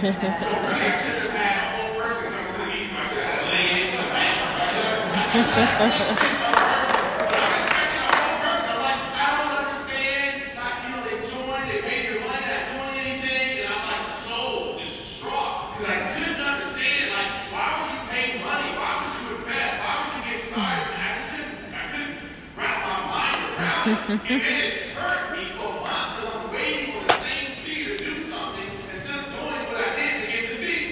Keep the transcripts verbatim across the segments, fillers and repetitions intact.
really, I should have had a whole person come to the meeting. I should have had a lay in the back. I should have had a six person. But I was expecting a whole person. I'm like, I don't understand. Like, you know, they joined, they paid their money, not doing anything. And I'm like so distraught. Because I couldn't understand, like, why would you pay money? Why would you invest? Why would you get started? And I just couldn't, I couldn't wrap my mind around it. And then it hurt me for months because I'm waiting for the same fee to do something instead of doing what I did to get the fee.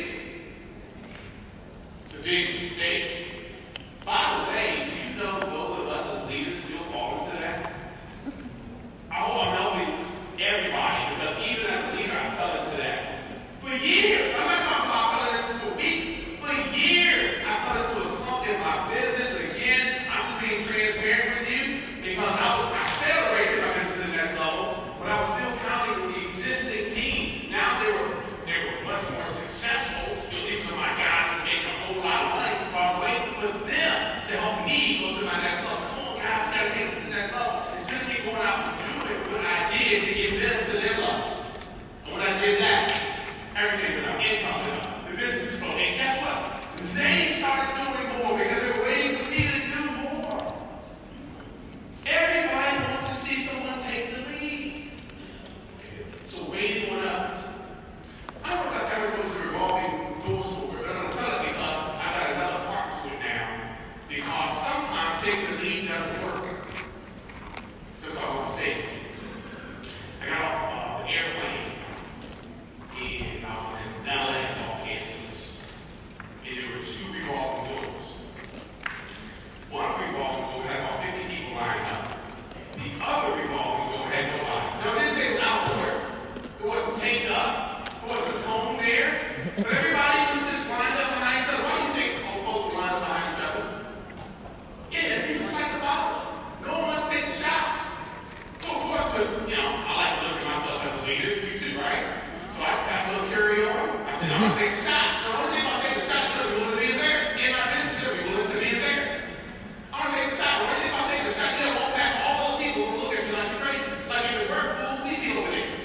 It's a big mistake. By the way, do you know those of us as leaders still fall into that? I hope I'm helping everybody because even as a leader, I fell into that. For years, I'm not talking about falling into for weeks. For years, I fell into a slump in my business. Again, I'm just being transparent with you because I was I celebrated my business to the next level, but I was still counting with the existing team. Now they were they were much more successful. You know, these are my guys who make a whole lot of money. But I was waiting for them to help me go to my next level. Come on, guys, we gotta take us to the next level. Instead of me going out and doing what I did to get them to their level. And when I did that, everything went up, income went up, the business was growing. And guess what? They started doing more because they were waiting for me to do more. Everybody wants to see someone take the lead. So waiting went up. I don't know if I've ever told you the revolving door story, but I'm going to tell it because I got another part to it now. Because sometimes taking the lead doesn't work. So I'm talking about safety. I got off uh, the airplane and I was in L A, Los Angeles. And there were two revolving doors. One revolving door had about fifty people lined up. The other revolving door had nobody. Now, this thing was out there. It wasn't taped up. There wasn't a cone there. But everybody was just lined up behind each other. Why do you think all folks were lined up behind each other? Yeah, people just like to follow. No one wanted to take the shot. So, of course, because, you know, I like to look at myself as a leader. You too, right? So I just have a little carry on. I said, I'm going to take a shot. The only thing about taking a shot is going to be willing to be embarrassed. In my business, you're going to be willing to be embarrassed. I'm going to take a shot. The only thing about taking a shot, you're going to walk past all the people who look at you like you're crazy. Like you're the bird fool, leave me over there.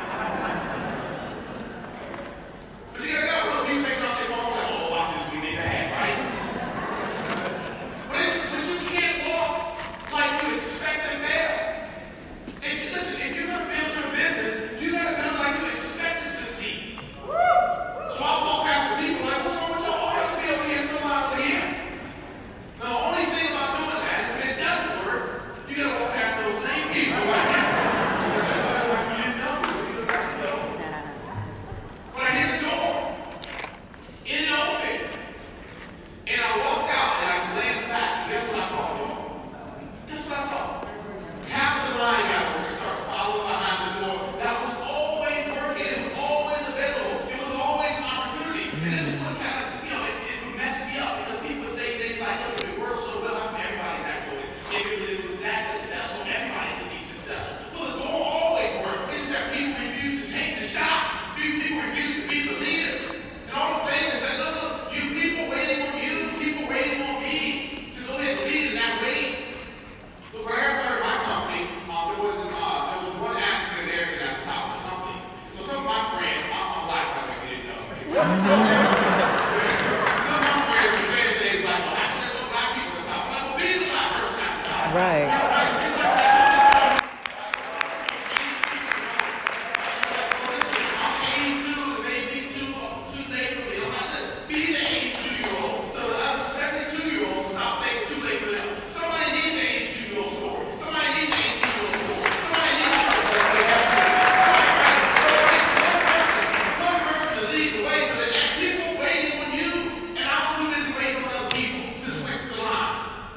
But you got to go. Little people taking off their phone like, oh, watch this, we need to have, right? But, it, but you can't walk like you expect to fail. If you, listen, if you're going to build your business, you got to build like you expect to succeed. So I walk past the people like, what's wrong with y'all? Oh, I should be over here, come over here. Now, the only thing about doing that is when it doesn't work, you got to walk past those same people right here. You didn't tell me, you look back and go. But I hit the door. It didn't open. And I walked out and I glanced back. And guess what I saw, y'all? Guess what I saw? Half of the line got over and started following behind the door. That was always working. It was always available. It was always an opportunity. And this is what kind of, you know, it, it messed me up because people would say things like, look, if it works so well, everybody's that good. If it, it was that successful, everybody should be successful. Well, it don't always work. It's that people refuse to take the shot. People, people refuse to be the leader. And all I'm saying is that, look, look, you people waiting on you, people waiting on me to go ahead and lead in that way. Look, when I started my company, um, there was uh, there was one African American at the top of the company. So some of my friends, I'm, I'm black, I don't know if you didn't know. Some of my friends were saying things like, well, how can there no black people at the top? I'm like, well, be the black person at the top. Right. Right? It's like that. I'm eighty-two, and they be too, too late for me. I'm like, look, be the eighty-two-year-old. So the other seventy-two-year-olds, stop saying too late for them. Somebody needs an eighty-two-year-old story. Somebody needs an eighteen-year-old story. Somebody needs a person. One person to lead the way so that people waiting on you, and I'm too busy waiting on other people to switch the line.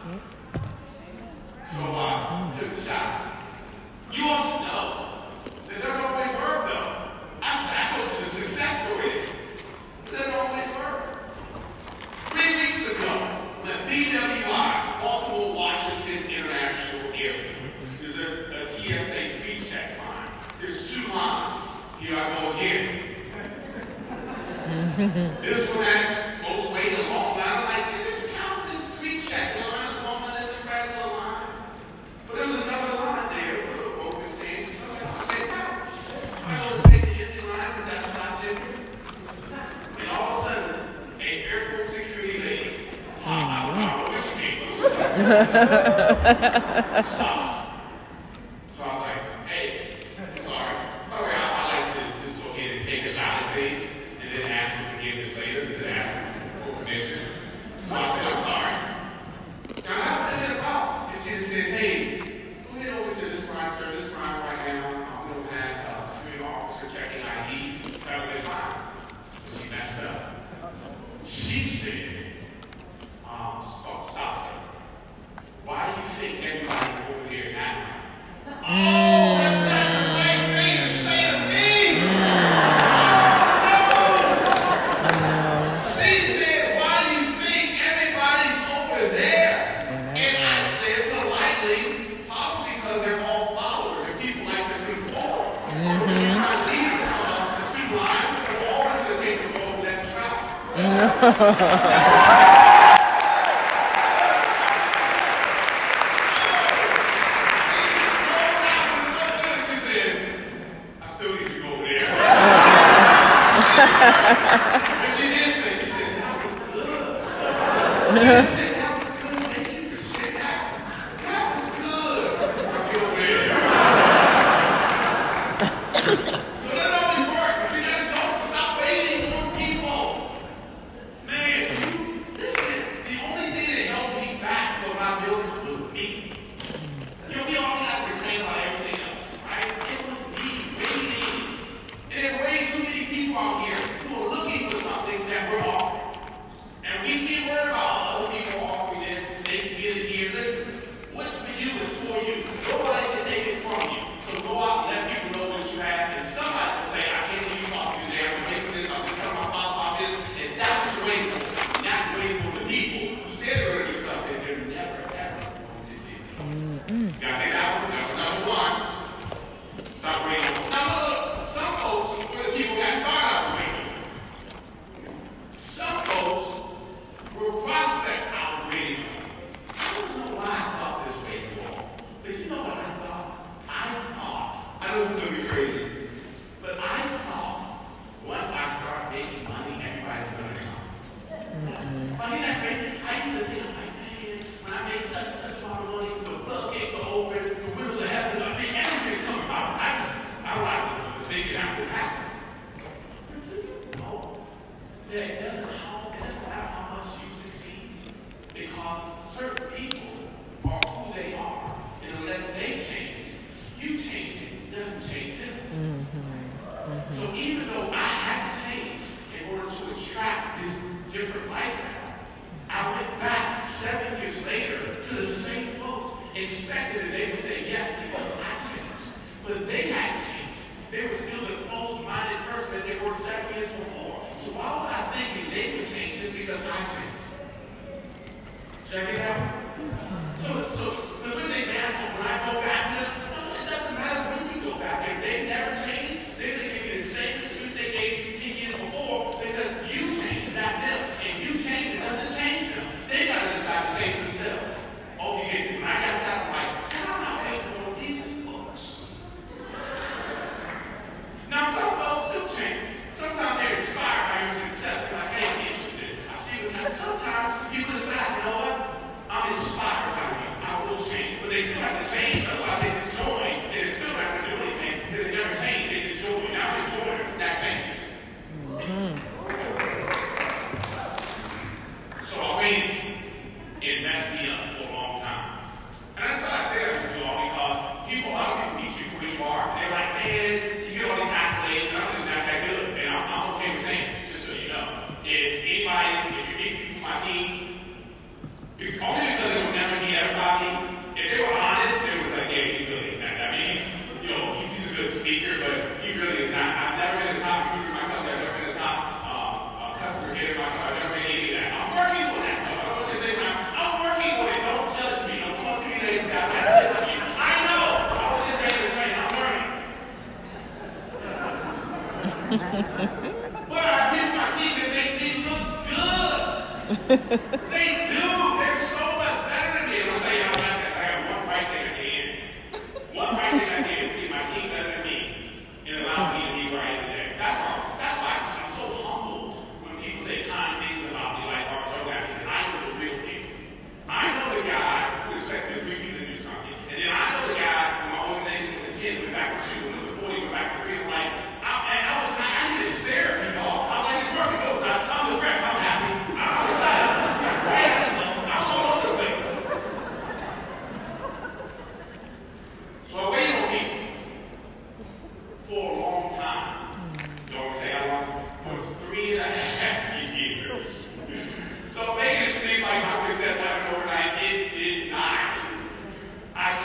So I took the shot. You all should know that it doesn't always work, though. I said, I told you the success story. It doesn't always work. Three weeks ago, when B W I, Baltimore Washington International Airport, there's a, a T S A pre-check line. There's two lines. Here I go again. This one had folks waiting a long line. I'm like, this counts as pre-check. The line's longer than the regular line. But there was another line there with a broken stage. So I said, wow. I don't take the Indian line because that's what I did. So I was like, hey, I'm sorry. By the way, I, I like to just go ahead and take a shot at things and then ask for forgiveness later instead of asking for permission. So I said, I'm sorry. Now, I put it in a bottle. And she just says, hey, go ahead over to this line, sir, this line right now. Um, we don't have a uh, security officer checking I Ds. That'll be fine. But she messed up. She said, um, stop, stop, sir. Why do you think everybody's over here now? Oh, that's not the right thing to say to me! Oh, no! She said, why do you think everybody's over there? And I said politely, probably because they're all followers and people like to move forward. So when you're trying to lead someone to two lines, they're always going to take the road less traveled. But she did say, she said, that was good. She said, that was good. Thank you for sharing that. That was good. I feel bad. So that always works. She doesn't go stop waiting on people. Man, you, listen, the only thing that held me back from my buildings was me. You know, we all have to complain about everything else, right? It was me waiting. And there are way too many people out here who are looking for something that we're offering. And we keep worried about other people offering this, they can get it here. Listen, what's for you is for you. Nobody can take it from you. So go out and let people know what you have. And somebody will say, I can't believe you off you there. I'm waiting for this. I'm going to tell my boss about this. And that's what you're waiting for. You're not waiting for the people who said they're going to do something they're never, ever going to do. You got to take that one. That was number one. Stop waiting. Number look, some folks, were the people that started out waiting. Some folks were prospects out waiting. I don't know why I thought this way before. But you know what I thought? I thought, I know this is going to be crazy, but I thought once I start making money, everybody's going to come. But isn't that crazy? I used to think, I'm like, man, when I make such and such amount of money, the floodgates are open, the windows are heaven, I mean, everything coming out. I just, I don't like to think it out would happen. No. That doesn't help, it doesn't matter how much you succeed. Because certain people are who they are. And unless they change, you change it. It doesn't change them. So even though I had to change in order to attract this different lifestyle, I went back seven years later to the same folks, expecting that they would say yes because I changed. But they hadn't changed. They were still the closed-minded person that they were seven years before. So why was I thinking they would change just because I changed? Check it out. So, so, because when they back, when I go back, it doesn't matter when you go back. If they never change, they're going to give you the same excuse they gave you ten years before because you changed, not them. And you changed, it doesn't change them. They got to decide to change themselves. Oh, you get when I got that, I'm like, I'm not waiting for these folks. Now, some folks do change. Sometimes they're inspired by your success. They're like, hey, I'm interested. I see what's happening. Sometimes people decide, you know what? I'm inspired by you. I will change. But they still have to change. Otherwise, they just join. And they're still not going to do anything because they never change. They just join. Now they join. That changes. So I waited. It messed me up for a long time. And that's why I say that to you all because people, a lot of people meet you for who you are. And they're like, man, you get all these accolades, and I'm just not that good. And I'm, I'm okay with saying it, just so you know. If anybody, if you meet people from my team, only because they would never meet everybody, if they were honest, it was like, yeah, he's really not that. I mean, he's, you know, he's, he's a good speaker, but he really is not. I've never been a top recruiter in my company. I've never been a top uh, uh, customer care in my company. I've never been any of that. I'm working with that. I don't want you to think I'm, I'm working with it. Don't judge me. Don't come up to me ladies and I'm not judging you. I know. I was in there this training. I'm learning. But I give my team that make me look good. They do. They're so much better than me. And I'll tell you how about that. I have one right thing I did. One right thing I did to keep my team better than me and allow me to be where I am today. That's why, that's why I'm so humbled when people say kind things about me like Art Joe because I know the real thing. I know the guy who's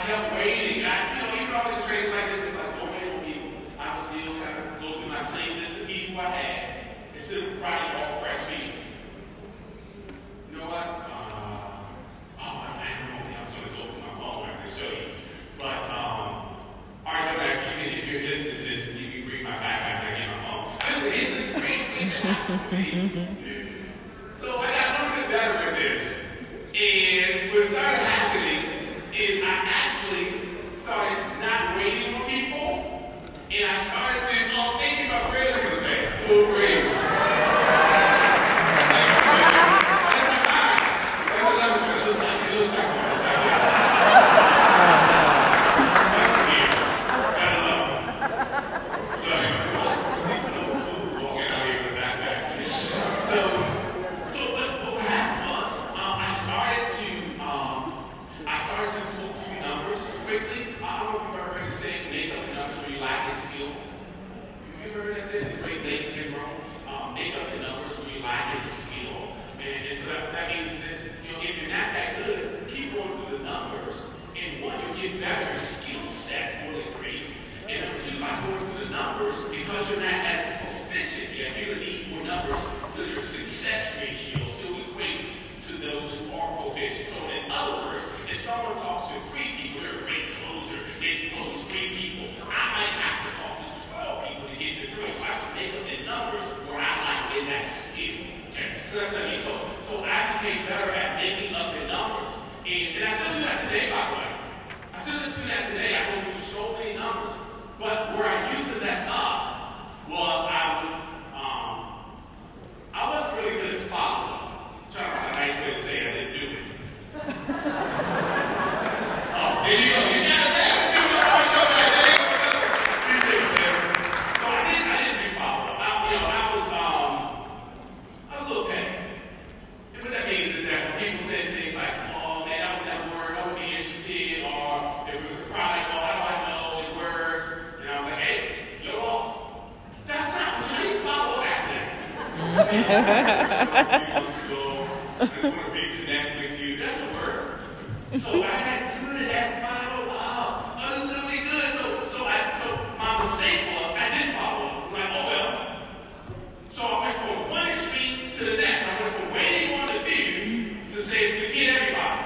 kept waiting. I, you know, even though I was in trainings like this, like, don't wait on people. I would still kind of go through my same list of people I had instead of writing all fresh people. You know what? Uh, oh, I don't know. I was going to go through my phone so I can show you. But, um, all right, so you can, if you're listening to this, you can bring my backpack and I get my phone. Listen, it's a great thing that happened to me. So I got a little bit better with this. And what started happening is I actually started not waiting on people, and I started to, oh, thank you, my friend, look at this thing. So great. That's another one. It looks like, it looks like one. That's weird. Gotta love it. So, walking out here with that back. So, so what, what happened was, um, I started to, um, I started to go through numbers quickly. I don't know if you've ever heard the saying, make up the numbers when you lack a skill. Have you ever heard that saying? The great late Jim Rohn, um, make up the numbers when you lack a skill. And, and so that, that means this, you know, if you're not that good, keep going through the numbers. And one, you'll get better skill set will increase. And number two, by going through the numbers, because you're not as proficient yet, you're going to need more numbers so your success ratio still equates to those who are proficient. So in other words, if someone talks to three people, they're a great closer, they close three people. I might have to talk to twelve people to get to three. So I have to make up the numbers where I like in that skill. Okay? So that's what I mean. So, so I became better at making up the numbers. And, and I still do that today, by the way. I still do that today. I go through so many numbers. But where I used to mess up was I would, um, I wasn't really good at following. I'm trying to find a nice way to say I didn't do it. Oh, there you go. You got that. See what I'm talking about, Dave? You see what I'm saying? So I didn't, I didn't do follow-up. I, you know, I was, um, I was a little petty. And what that means is that when people say things like, oh, man, I would never work, I wouldn't be interested, or if it was a product, oh, how do I know it works? And I was like, hey, you're lost. That's not, how do you follow after that? I just want to be connected with you. That's the word. So I got good at follow up. I was literally good. So, so, I, so my mistake was I didn't follow up. I'm like, oh well. So I went from one extreme to the next. I went from waiting on the few to say to get everybody.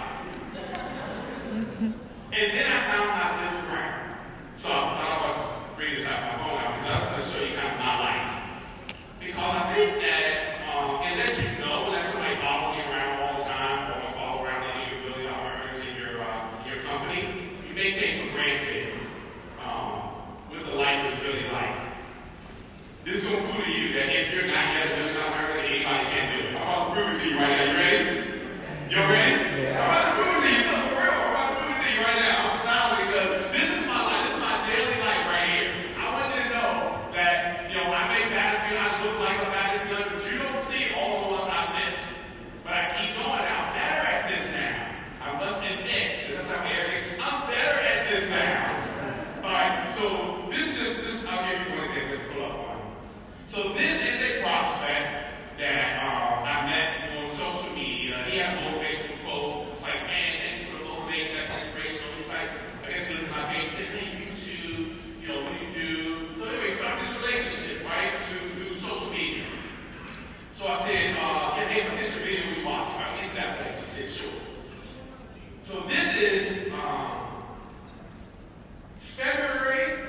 And then I found my middle ground. So I thought I was bring this out my phone out because I was going to show you kind of my life. Because I think that um, unless you know, unless somebody follows you around all the time, or follow around any of your billion dollar earners in your uh, your company, you may take for granted um, what the life is really like. This will prove to you that if you're not yet a billion dollar earner, anybody can do it. I'm about to prove it to you right now. You ready? You ready? Yeah. I'm about to prove it to you. Look, for real. I'm about to prove it to you right now. I'm smiling because this is my life. This is my daily life right here. I want you to know that, you know, I make bad I look like a bad gun, but you don't see all the ones I miss. But I keep going. I'm better at this now. I must admit, because I'm arrogant, I'm better at this now. Alright, so this just this I'll give you one example to pull up on. So this is a prospect that um, I met on social media. He had a motivational quote. It's like, man, thanks for the motivation, that's inspirational. He's like, I guess look at my page, said, hey, YouTube, you know, what do you do? So anyway, start this relationship, right? Through social media. So I said, uh, yeah, hey, what's your video we watch? Right, get to that place. He said, sure. So this is um, February,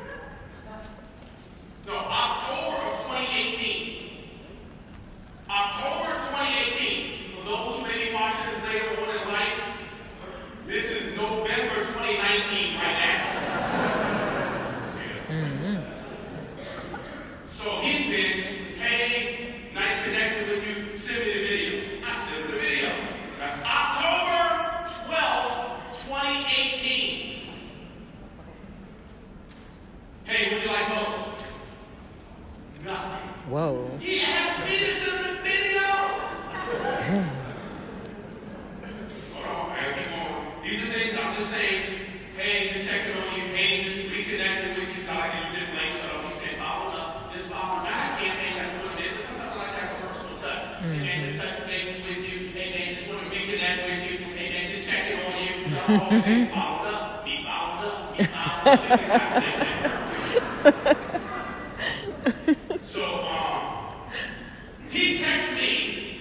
no, October of twenty eighteen. October twenty eighteen. For those who may be watching this later on in life, this is November twenty nineteen right now. Mm-hmm. So he says, hey, nice connecting with you, send me the video. I sent him the video. That's October twelfth, twenty eighteen. Hey, would you like most? Nothing. Whoa. He asked me to send him the video. Damn. Hold on, man, keep going. These are things I'm just saying, hey, just checking on you, hey, just reconnecting with you, talking to you different links, so I don't keep following up, just following up. I can't make that put in, but sometimes I like to have a personal touch. Mm-hmm. Hey, man, just touch base with you, hey, man, just want to reconnect with you, hey, man, just checking on you, so I'm always saying, following up, me So, um, he texts me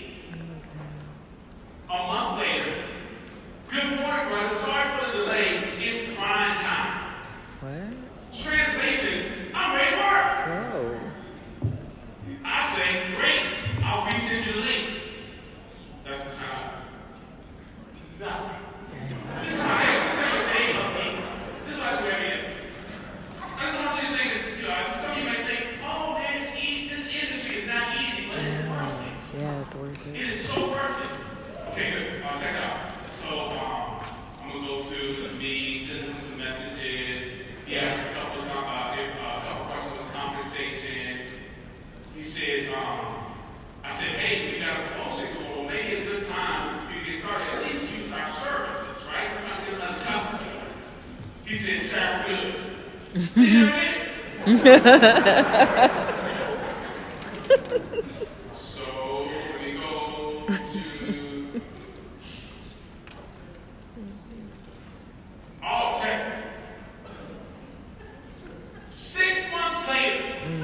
a month later. Good morning, brother. Sorry for the delay. It's prime time. What? Translation, I'm ready to work. Whoa. I say, great. I'll resend you the link. That's the sound. Nothing. This is how I have to say your name of me. This is what I do every day. I just want you to think, this, you know, some of you might think, oh man, it's easy. This industry is not easy, but it's worth it. Yeah, it's worth It it. is so worth it. Okay, good. Uh, check it out. So, um, I'm going to go through this meeting, send him some messages. He asked a couple of, uh, uh, a couple questions on compensation. He says, um, I said, hey, we got a promotion going on. Maybe it's a good time for you to get started. At least use our services, right? We're not getting another customer. He said, sounds good. You know what I mean? So, we go to all check. Six months later.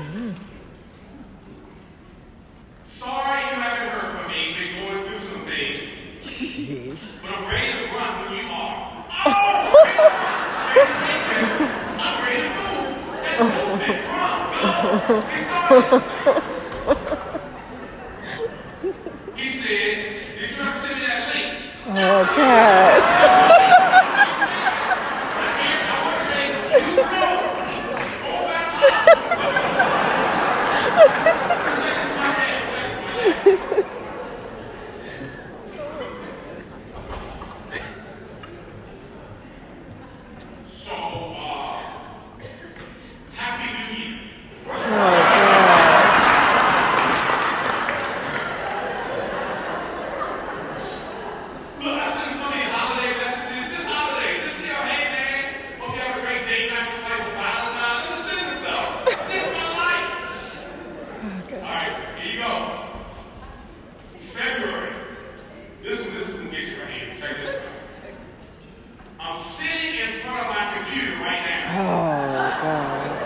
Sorry you haven't heard from me. Been going through some things. Jeez. But I'm ready to run who you are. Oh! Translation, I'm ready to move. Let's move it. Run. Go. Get started. He said, did you not send me that link? Oh, gosh. I guess I want to say, you know. Go back So, uh, Happy New Year. Oh, God. Look, I sent so many holiday messages. This holiday, just you know, hey man, hope you have a great day night with your wife for Valentine's. Just send yourself. This is my life. All right, here you go. February. This one, this one gets you right here. Check this out. I'm sitting in front of my computer right now. Oh, gosh.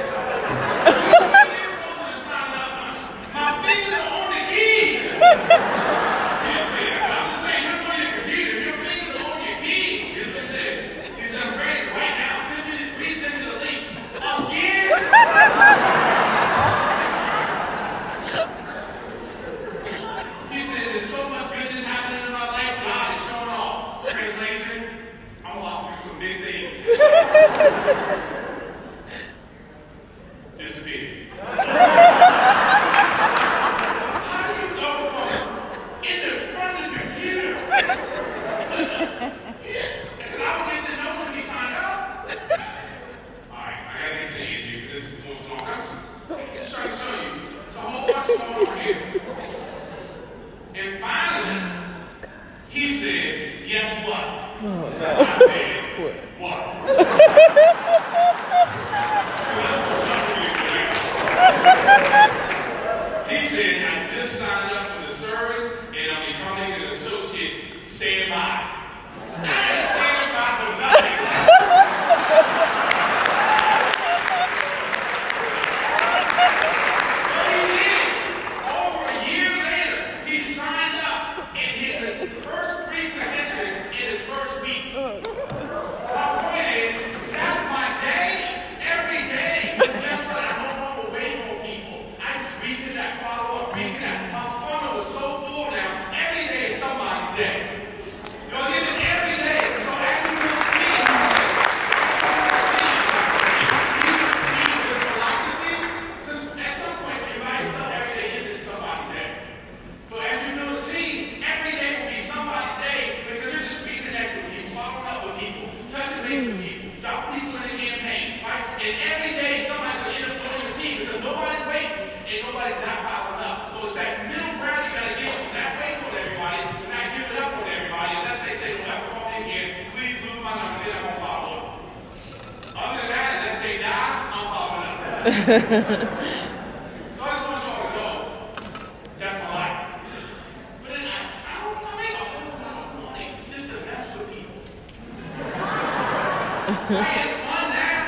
My fingers are on the keys. Can't say that. I'm just saying, you're on your computer. Your fingers are on your keys. Here's what he said. He said, I'm ready right now. Send me, resend me the link. Again. He said, there's so much goodness happening in my life. God is showing off. Translation, I'm walking through some big things. Disappear. How do you go from in the front of the computer? Because I would get the notes when he signed up. All right, I gotta get to the end here because this is going long. I'm just, just trying to show you. There's a whole bunch going on here. And finally, he says, guess what? Oh, no. I said, what? He says, I just signed up for the service and I'm becoming an associate. Stand by. I ain't standing by for nothing. But he did. Over a year later, he signed up and hit the first three positions in his first week. My point is, that's my day, every day. Guess what? I no longer wait on people. I just reconnect, follow up, reconnect. My funnel is so full now, every day is somebody's day. You know, this is every day. So as you will see, this philosophy, because at some point, when you buy yourself, every day isn't somebody's day. But as you build a team, every day will be somebody's day because you're just reconnecting with people, following up with people, touching base with people, drop people in the campaigns, right? And every day somebody's going to end up joining the team because nobody's waiting and nobody's not following up. So it's that middle ground you got to get to, not waiting on everybody, not giving up on everybody. Unless they say, well, I call in here, please lose my number, then I'm going to follow up. Other than that, unless they die, I'm following up. So I just want y'all to know, that's my life. But then I, I don't I make a whole lot of money just to mess with people. Right? It's fun now.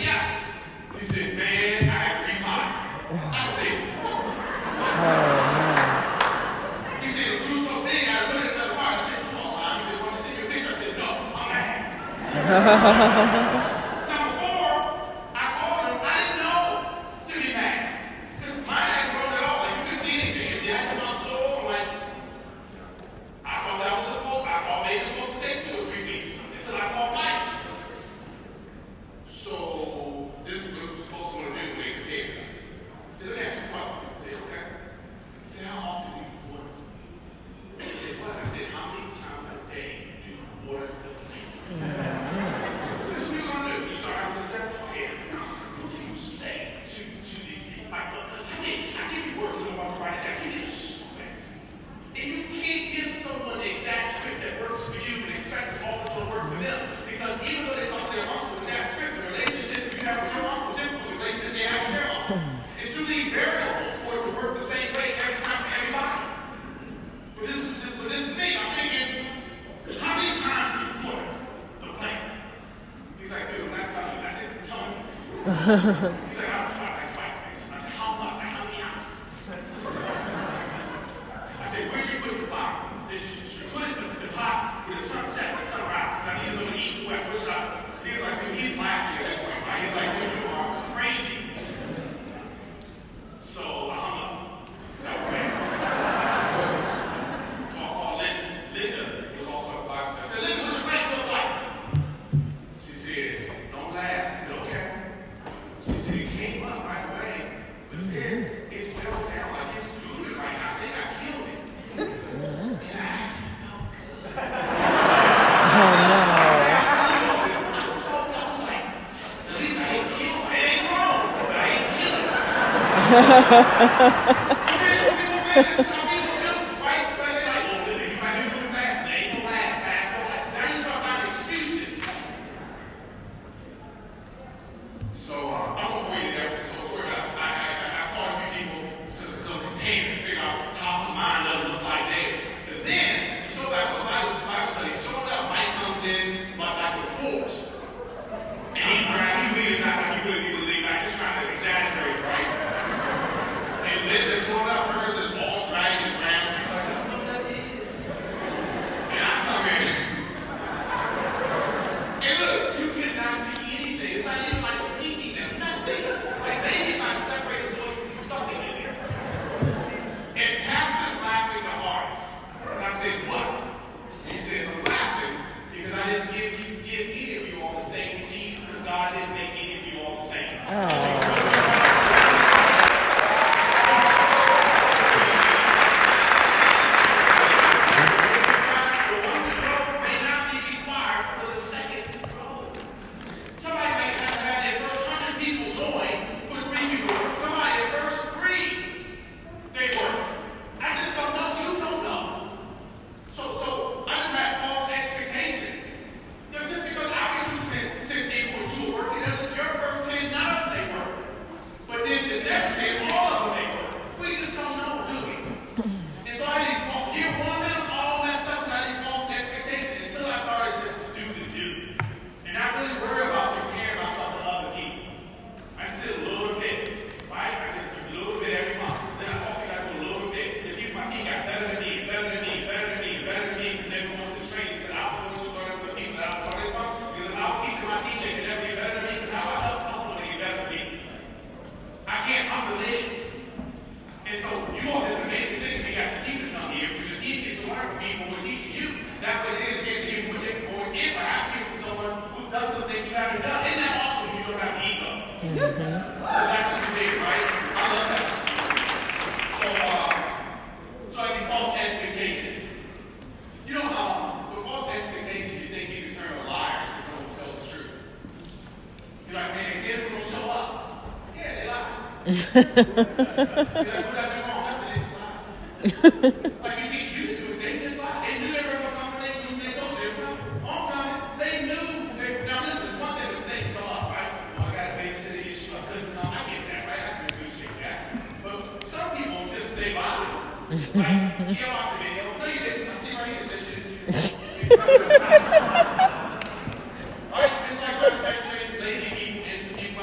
yes. He said, man, I had to remodel. I said, what? Oh, man. He said, the crew's so big, I put it in another car. I said, come on, man. He said, want to see your picture? I said, no, I'm mad. Now, before I called him, I didn't know to be mad. Because mine hadn't grown at all. Like, you could see anything. If the acting on soul, I'm like, I thought that was supposed, I thought maybe it was supposed to take two or three weeks until I called Mike. So, this is what I was supposed to want to do when they prepared me. I said, let me ask you a question. I said, okay. I said, how often do you water? I said, what? I said, how many times a day do you water the plant? This is what you're going to do. You start having success. Okay, what do you say to, to the people? Like, look, tell me exactly. I give you words. I'm about to write it down. Give me a script. And you can't give someone the exact script that works for you and expect it also to work for them. Because even though they talk to their uncle with that script, the relationship you have with your uncle is different from the relationship they have with their uncle. It's too many variables for it to work the same way every time for everybody. But this, this, but this is me. I'm thinking, how many times do you put the plant? He's like, dude, I'm not telling you. I said, tell me. He's like, I'll try like twice. I said, how much? Like, how many ounces? I said, where'd you put the pot? Did you, did you put it in the, the pot where the sun set and the sun rises? I need to know the east and west. Which I, he was like, dude, he's laughing at that point, right? He's like, dude, you are crazy. So I hung up. Is that okay? So I called Linda. Linda was also at the box. I said, Linda, what's your plant look like? She said, don't laugh. I said, okay. She said, it came up right away, but then it fell down like it's drooling right now. I think I killed it. And I actually felt good. Oh, no. At least I ain't killed it. It ain't wrong, but I ain't killing it. Right? But they're like, oh, you might be moving fast. They ain't gonna last fast. Now you start finding excuses. So uh, I'm gonna worry there. So sorry about I, I, I, I called a few people just to come compare and figure out how the mind doesn't look like there. But then, show back with Bible, Bible study, showing up, Mike comes in like, like with force. And he's right, he's leading back like he really needs to lead back, just trying to exaggerate, right? And then they're showing up first and all dragging the ground. She's like, I don't know what that is. And I come in. And look, you cannot see anything. It's not even like a peeking them, nothing. Like they did not separate so you can see something in there. And Pastor's laughing the hardest. And I said, what? He says, I'm laughing because I didn't give you give any of you all the same seeds because God didn't make any of you all the same. Oh.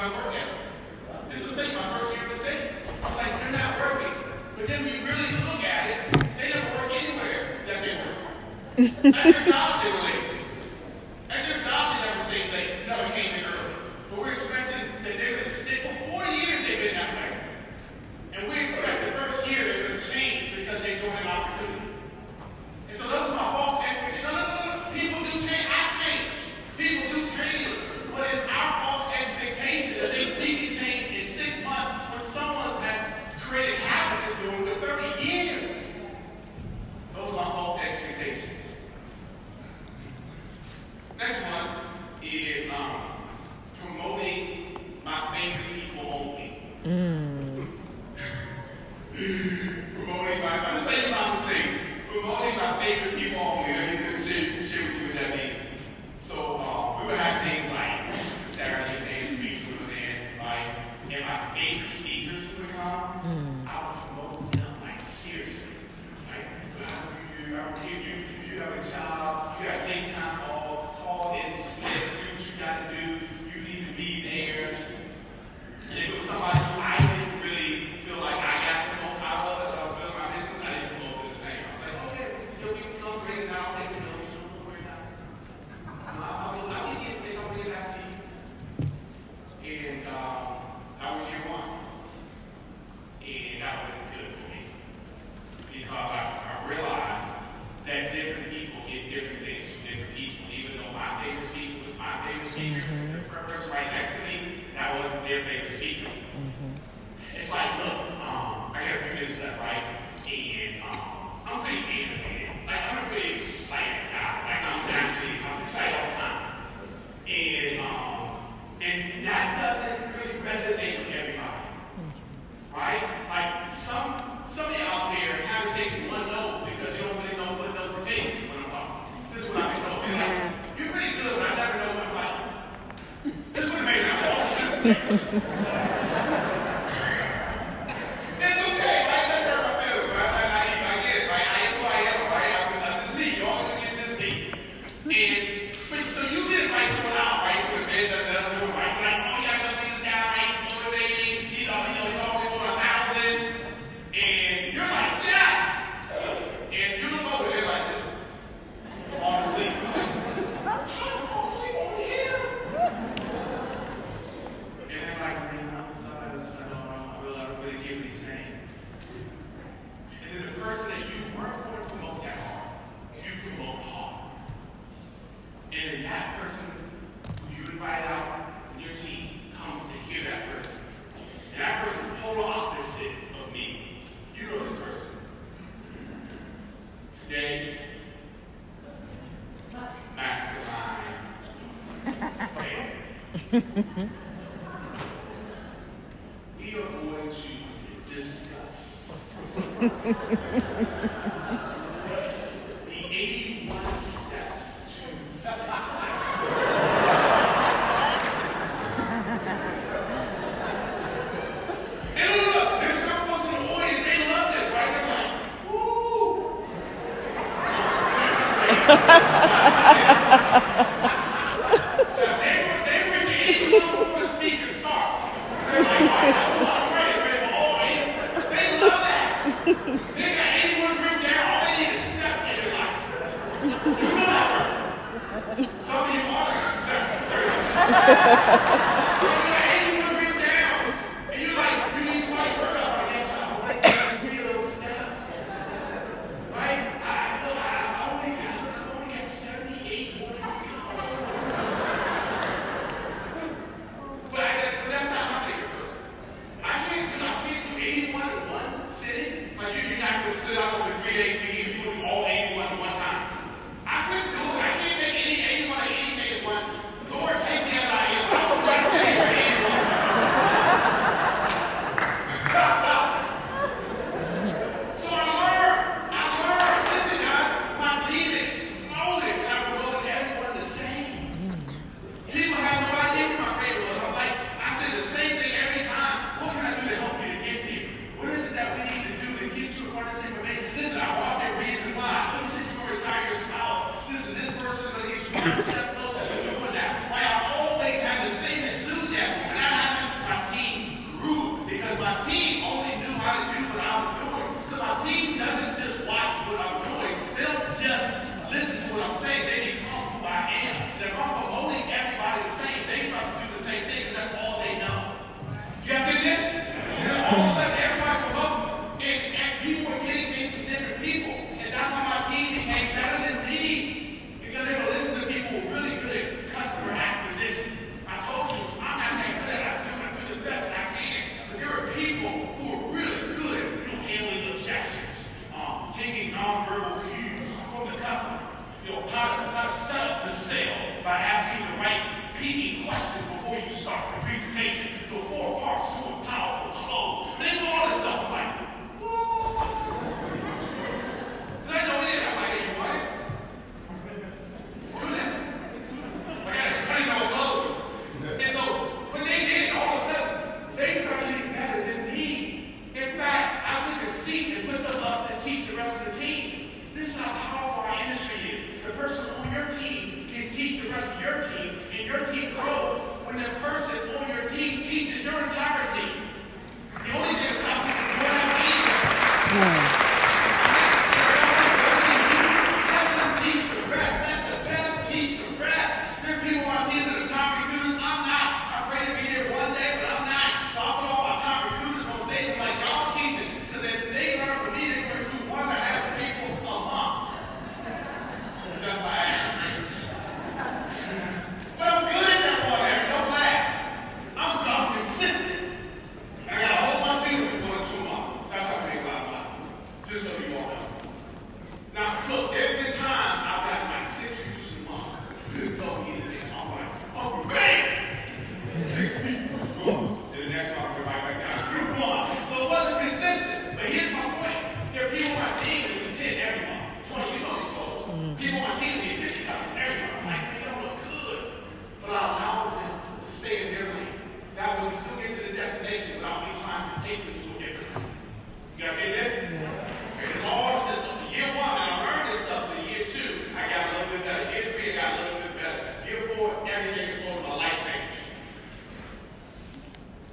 my work ethic. This was like my first year in the state. I was like, they're not working. But then we really look at it, they never work anywhere that they work. At their jobs, they were lazy. At their jobs, they never stayed late, never came in early. But we're expecting that they're going to stay for forty years they've been that way. And we expect the first year they're going to change because they don't have opportunity. And so those are my false expectations. No, no, no, no. People do change. I change. People do change. But it's our false expectation that they think it changed in six months when someone has created habits of doing it for thirty years. Those are my false expectations. Next one is um, promoting my favorite people only. Mm. Promoting my, I'm just saying about the things. Promoting my favorite people only. Let me share, share with you what that means. So um, we would have things like Saturday things, we would dance, right? And my favorite speakers would come. Mm. I would promote them like seriously. Like, well, you, I don't care, you, you have a job, you got to take time off, call in sick, do what you got to do, you need to be there. And if it was somebody who I didn't really feel like I got the most out of as I was building my business, I didn't promote them the same. I was like, okay, you'll be come great now, I'll take the notes, you don't worry about it. I'll be, I'll be getting this, I'll be happy. And um, I was year one. And that wasn't good for me. Because I, I realized that different people get different things from different people. Even though my favorite speaker was my favorite speaker, Mm-hmm. the person right next to me, that wasn't their favorite speaker. Mm-hmm. It's like, look, um, I got a few minutes left, right? And um, I'm pretty animated. Like, I'm a pretty excited guy. Like, I'm naturally, I'm excited all the time. And, um, and that doesn't really resonate with everybody. Right? Like, some, some of you out there haven't taken one note because you don't really know what note to take when I'm talking. This is what I've been told. And like, you're pretty good, but I never know what I'm like. This is what it made me. I'm all this. It's okay, right? That's where my feelings, right? I, I, I get it, right? I am who I am, right? I'm just, I'm just me. You're always gonna get this me. And but so you did invite someone out, right? For the bed that, that I'm doing, right? Like, oh yeah, I'm gonna see this guy, right? He's motivating. He's, uh, you know, he's always on a thousand. And you're like, yes! And you look over there like this. Fall asleep. How do you fall asleep over here? And they're like, man, I'm sorry. I just, I don't know. I really, I really get what he's saying. And then the person that you weren't going to promote that hard, you promote hard. And then that person who you invite out in your team comes to hear that person. And that person is total opposite of me. You know this person. Today, mastermind. Okay. We are going to discuss the eighty-one steps to success. And look, there's some folks in the audience, they love this, right? They're like, woo! So they were, they were the eighty-one before the speaker starts. They're like, all right, I'm ready, ready for all eight. They love that. They got eighty-one written down, all they need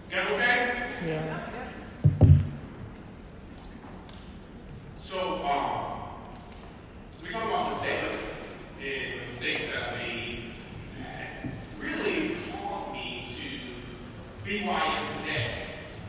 Guys okay? Yeah. So, um, we talk about mistakes, and mistakes that I made that really caused me to be who I am today.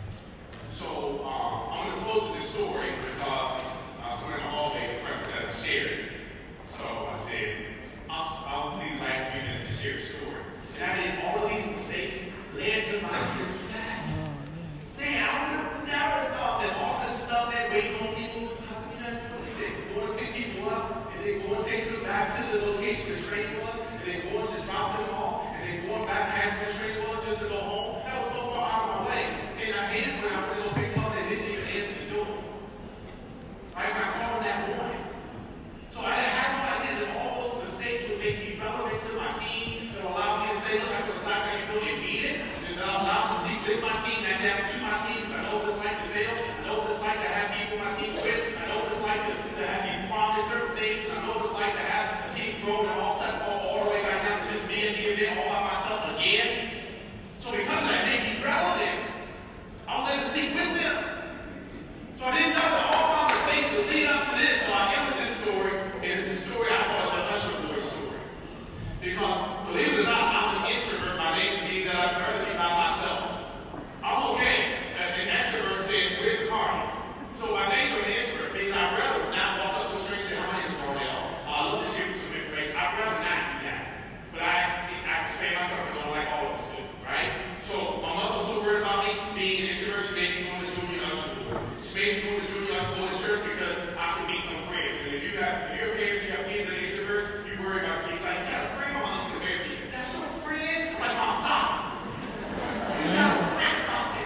So, um, I'm going to close with this story because uh, someone in the hallway requested that I share it. So I said, I'll, I'll leave the last few minutes to share the story. And that is, all of these mistakes led to my success. Man, I would never thought that all this stuff that waiting on people, how can you not do anything? Go and pick people up, and then go and take them back to the location where the train was, and then go to drop them off, and then going back past where the train was just to go home. That was so far out of my way. And I hated when I went to go pick them up and they didn't even answer the door. Right? When I called them that morning. So I had no idea that all those mistakes would make me relevant to my team, that would allow me to say, look, I feel like I feel you need it, and that will allow me to speak with my team and down to my team. I know what it's like to fail. I know what it's like to have people my team with. I know what it's like to, to have you promise certain things. I know what it's like to have a team grow and all set fall all the way back down to just me and the event all by myself again. So because of that made me relevant, I was able to speak with them. So I didn't know that all my mistakes would lead up to this. So I came with this story, and it's a story I call the Usher Boy story. Because believe it or not, I'm an introvert by nature, meaning that I'd rather be by myself. I'm okay. An extrovert says, where's the party? So by nature, an introvert means I'd rather not walk up to a street and say, how many is Darnell? I love to share some information. I'd rather not do that. But I, I expand my purpose on like all of us do, right? So my mother was so worried about me being an introvert, she made me join the junior usher board. She made me join the junior usher board in church because I could meet some friends. And if you have, if you're a parent, you have kids that are introverts, you worry about kids like, you got a friend? My mom looks at parents, that's your friend? I'm like, Mom, stop. You got a friend, stop it.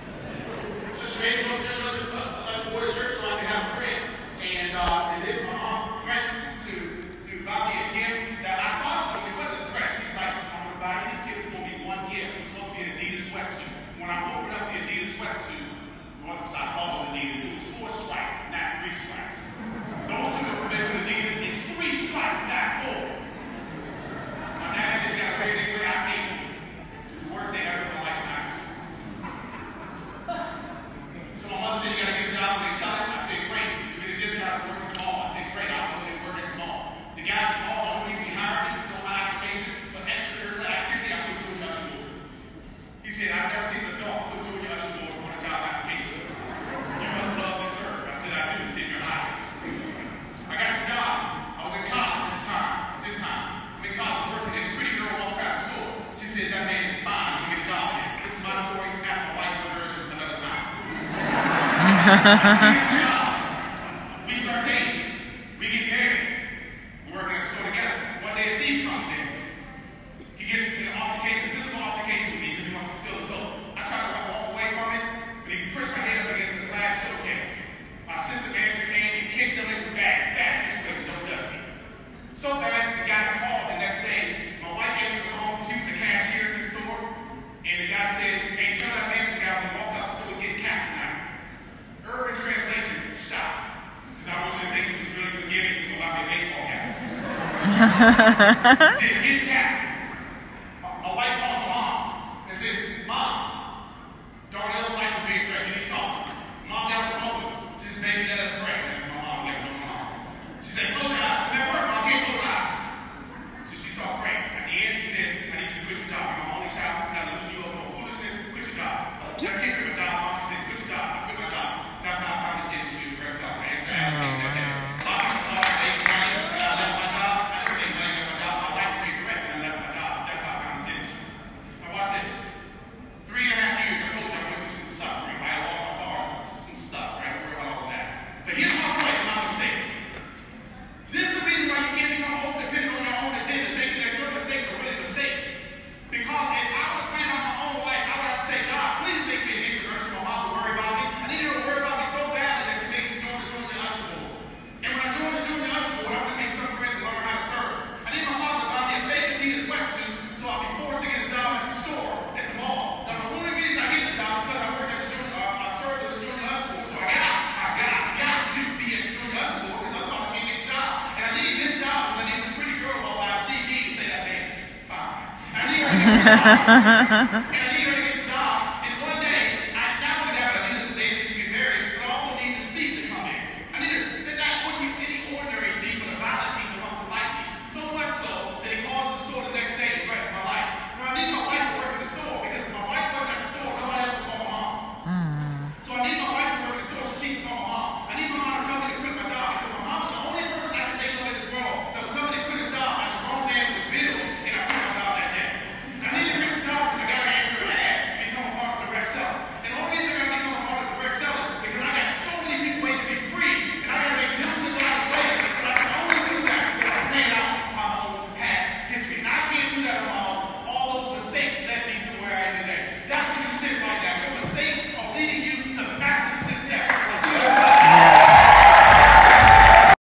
So she made me join the junior usher board in church so I could have a friend. And, uh, and then my mom went to, to buy me a gift that I thought it wasn't correct. She's like, I'm going to buy these kids, it's going to be one gift. It's supposed to be an Adidas sweatsuit. When I opened up the Adidas sweatsuit, what I thought was Adidas, it was four stripes, not three stripes. Those who are familiar with Adidas, it's three stripes, not four. My dad said, you got a very good I paid for. It's the worst thing I ever done like in high school. So my mother said, you got to get a job when they sell it. I said, great. You get a discount for working at the mall. I said, great. I'll go and work at the mall. The guy at the mall, the only reason he hired me was on my application for extracurricular activity. I put Junior Usher Board. He said, I've never seen an adult put Junior Usher Board on a job application. You must love to serve. I said, I do. He said, you're hired. I got the job. I was in college at the time. At this time. I'm in college working. There's a pretty girl walked out the store. She said, that man is fine. You get a job in. This is my story. Ask my wife for version another time. We start dating. We get married. We're working at the store together. One day a thief comes in. He gets in an altercation, physical altercation with me because he wants to steal the coat. I try to walk away from it, but he pushed my head up against the glass showcase. My assistant manager came and kicked him in the back. Bad situation, don't judge me. So bad, the guy called the next day. My wife answered the phone. She was the cashier at the store. And the guy said, hey, tell that manager guy when he walks out the store, he's getting capped tonight. Urban translation, shot. Because I want you to think he was really forgiving to allow me a baseball cap. He said, get capped. My wife called my mom and says, Mom, Darnell's life is being threatened. You need to talk to her. Mom got the phone with her. She says, baby, let us pray. That's my mom. That's my mom. She said, close your eyes. That worked. Mom can't close your eyes. So she started praying. At the end, she says, I need you to quit your job. You're my only child. I'm not losing you over no foolishness. Quit your job. I can't quit my job, Mom. She said, quit your job. I quit my job. That's how I finally said to you the rest of the answer. I had to take that day. A lot of people thought I made money. I left my job. I didn't make money with my job. My wife made correct when I left my job. That's how I finally said it. Now watch this. Three and a half years, I told you I went through some suffering. I lost my car, some stuff, right? Don't worry about all of that. But here's my point and my mistake. This is the reason why you can't become open depending on your own agenda, thinking that your mistakes are really mistakes. Because if I would plan on my own life, I would have to say, God, please make me an introvert so my mom will worry about me. I need her to worry about me so badly that she makes me join the junior usher board. And when I join the junior usher board, I'm going to make some friends and learn how to serve. I need my mom to buy me a fake Adidas sweatsuit so I'll be forced to get a job at the store, at the mall. Now, the only reason I get the job is because I work at the junior, uh, I serve at the junior usher board. So I got, I got, got to be at the junior usher board because otherwise I can't get the job. And I need this job because I need this pretty girl while I see me and say that man is fine. I need her to get the job.